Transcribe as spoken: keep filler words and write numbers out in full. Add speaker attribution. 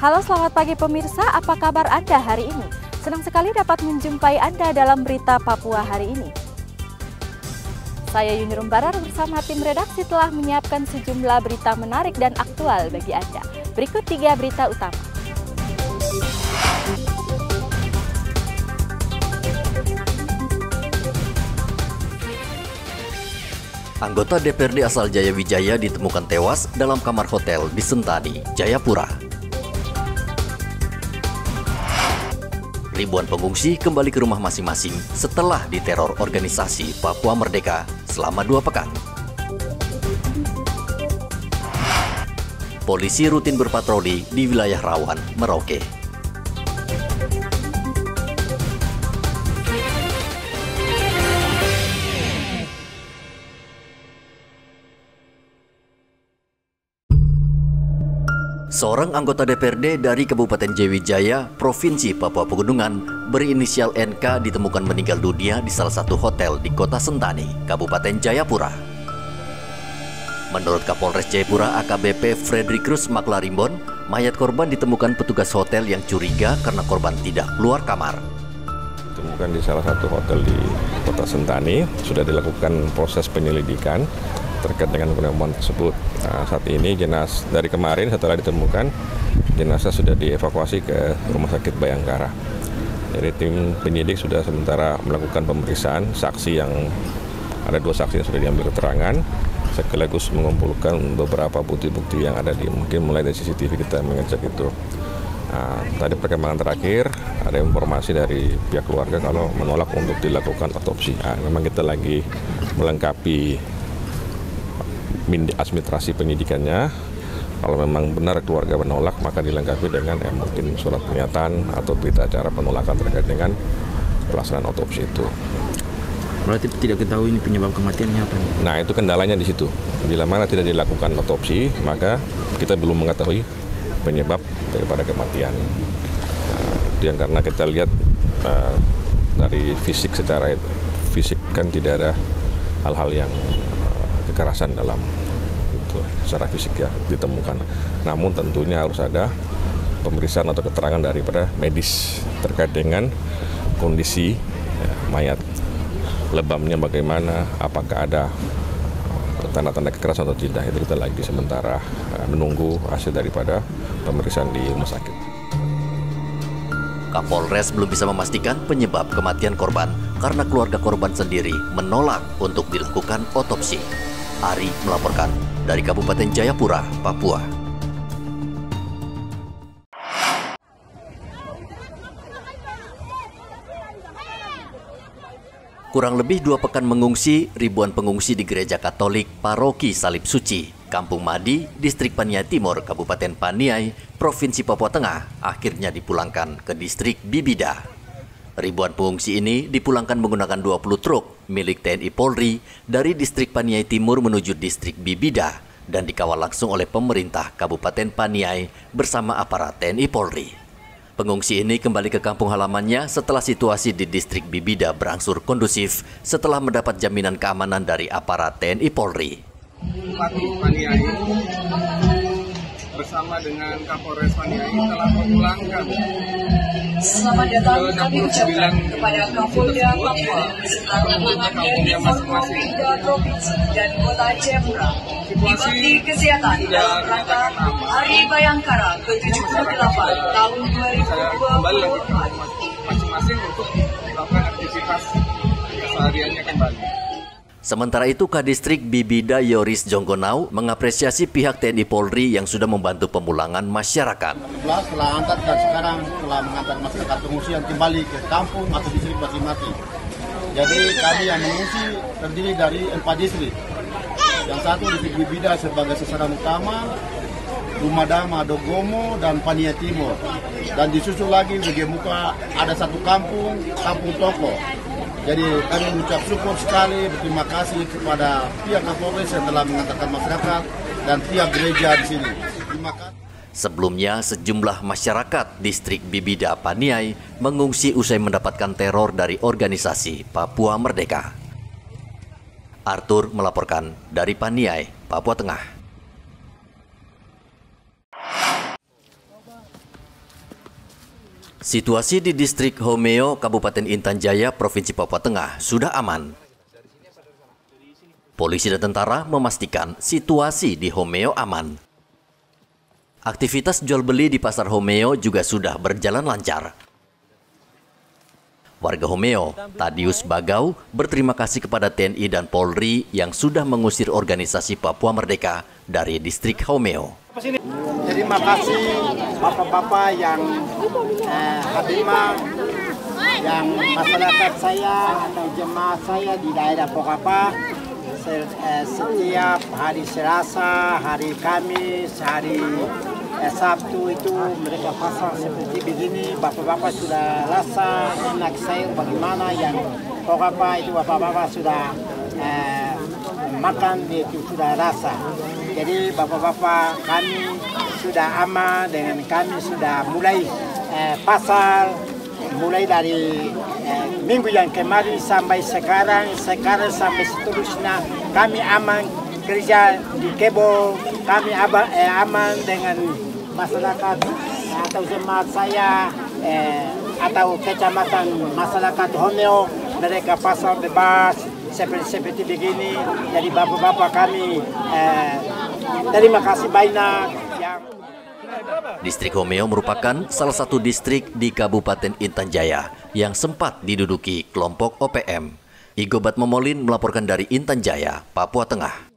Speaker 1: Halo, selamat pagi pemirsa, apa kabar Anda hari ini? Senang sekali dapat menjumpai Anda dalam berita Papua hari ini. Saya Yuni Rumbarar bersama tim redaksi telah menyiapkan sejumlah berita menarik dan aktual bagi Anda. Berikut tiga berita utama.
Speaker 2: Anggota D P R D asal Jayawijaya ditemukan tewas dalam kamar hotel di Sentani, Jayapura. Ribuan pengungsi kembali ke rumah masing-masing setelah diteror organisasi Papua Merdeka selama dua pekan. Polisi rutin berpatroli di wilayah rawan Merauke. Seorang anggota D P R D dari Kabupaten Jayawijaya, Provinsi Papua Pegunungan, berinisial N K ditemukan meninggal dunia di salah satu hotel di Kota Sentani, Kabupaten Jayapura. Menurut Kapolres Jayapura A K B P Frederikus Maklarimbon, mayat korban ditemukan petugas hotel yang curiga karena korban tidak keluar kamar.
Speaker 3: Ditemukan di salah satu hotel di Kota Sentani, sudah dilakukan proses penyelidikan terkait dengan penemuan tersebut. Nah, saat ini jenazah dari kemarin setelah ditemukan, jenazah sudah dievakuasi ke Rumah Sakit Bayangkara. Jadi tim penyidik sudah sementara melakukan pemeriksaan saksi yang ada dua saksi yang sudah diambil keterangan, sekaligus mengumpulkan beberapa bukti-bukti yang ada di mungkin mulai dari C C T V kita mengecek itu. Nah, tadi perkembangan terakhir ada informasi dari pihak keluarga kalau menolak untuk dilakukan otopsi. Nah, memang kita lagi melengkapi administrasi penyidikannya. Kalau memang benar keluarga menolak, maka dilengkapi dengan ya, mungkin surat pernyataan atau berita acara penolakan terkait dengan pelaksanaan otopsi itu.
Speaker 4: Berarti tidak ketahui ini penyebab kematiannya apa?
Speaker 3: Nah, itu kendalanya di situ. Bila mana tidak dilakukan otopsi, maka kita belum mengetahui penyebab daripada kematian. Nah, itu yang karena kita lihat uh, dari fisik, secara fisik kan tidak ada hal-hal yang kekerasan dalam itu secara fisik ya ditemukan. Namun tentunya harus ada pemeriksaan atau keterangan daripada medis terkait dengan kondisi ya, mayat, lebamnya bagaimana, apakah ada tanda-tanda kekerasan atau tidak. Itu kita lagi sementara uh, menunggu hasil daripada pemeriksaan di rumah sakit.
Speaker 2: Kapolres belum bisa memastikan penyebab kematian korban karena keluarga korban sendiri menolak untuk dilakukan otopsi. Ari melaporkan dari Kabupaten Jayapura, Papua. Kurang lebih dua pekan mengungsi, ribuan pengungsi di Gereja Katolik Paroki Salib Suci, Kampung Madi, Distrik Paniai Timur, Kabupaten Paniai, Provinsi Papua Tengah, akhirnya dipulangkan ke Distrik Bibida. Ribuan pengungsi ini dipulangkan menggunakan dua puluh truk milik T N I Polri dari Distrik Paniai Timur menuju Distrik Bibida dan dikawal langsung oleh pemerintah Kabupaten Paniai bersama aparat T N I Polri. Pengungsi ini kembali ke kampung halamannya setelah situasi di Distrik Bibida berangsur kondusif setelah mendapat jaminan keamanan dari aparat T N I Polri.
Speaker 5: Bupati Paniai bersama dengan Kapolres Paniai telah memulangkan
Speaker 6: Selamat datang kami ucapkan kepada Kapolda Papua beserta rombongan dari Forkopimda Provinsi dan Kota Jayapura di bakti kesehatan dalam rangka Hari Bayangkara ke tujuh puluh delapan tahun dua ribu dua puluh empat.
Speaker 5: Masing-masing untuk melakukan aktivitas kesehariannya kembali.
Speaker 2: Sementara itu, Kadistrik Bibida Yoris Jonggonau mengapresiasi pihak T N I Polri yang sudah membantu pemulangan masyarakat.
Speaker 7: Setelah antar dan sekarang telah mengantar masyarakat pengungsi yang kembali ke kampung atau distrik masing-masing. Jadi kami yang mengungsi terdiri dari empat distrik. Yang satu distrik Bibida sebagai sasaran utama, Rumah Dama, Dogomo, dan Paniai Timur. Dan disusul lagi di Gemuka ada satu kampung, Kampung Toko. Jadi kami mengucap syukur sekali, berterima kasih kepada pihak Kapolres yang telah mengantarkan masyarakat dan pihak gereja di sini. Terima kasih.
Speaker 2: Sebelumnya, sejumlah masyarakat Distrik Bibida Paniai mengungsi usai mendapatkan teror dari organisasi Papua Merdeka. Arthur melaporkan dari Paniai, Papua Tengah. Situasi di distrik Homeo, Kabupaten Intan Jaya, Provinsi Papua Tengah sudah aman. Polisi dan tentara memastikan situasi di Homeo aman. Aktivitas jual beli di pasar Homeo juga sudah berjalan lancar. Warga Homeo, Tadius Bagau, berterima kasih kepada T N I dan Polri yang sudah mengusir organisasi Papua Merdeka dari distrik Homeo.
Speaker 8: Terima kasih bapak-bapak yang eh, hadirmah, yang masyarakat saya atau jemaah saya di daerah Pokapah setiap hari Selasa, hari Kamis, hari eh, Sabtu itu mereka pasang seperti begini. Bapak-bapak sudah rasa enak sayur bagaimana yang Pokapah itu bapak-bapak sudah eh, makan itu sudah rasa. Jadi bapak-bapak kami sudah aman dengan kami sudah mulai eh, pasar mulai dari eh, minggu yang kemarin sampai sekarang, sekarang sampai seterusnya kami aman kerja di Kebo, kami aba, eh, aman dengan masyarakat eh, atau jemaat saya eh, atau kecamatan masyarakat Homeo, mereka pasar bebas seperti seperti begini. Jadi bapak-bapak kami eh, terima kasih banyak. Yang
Speaker 2: Distrik Homeo merupakan salah satu distrik di Kabupaten Intan Jaya yang sempat diduduki kelompok O P M. Igobat Momolin melaporkan dari Intan Jaya, Papua Tengah.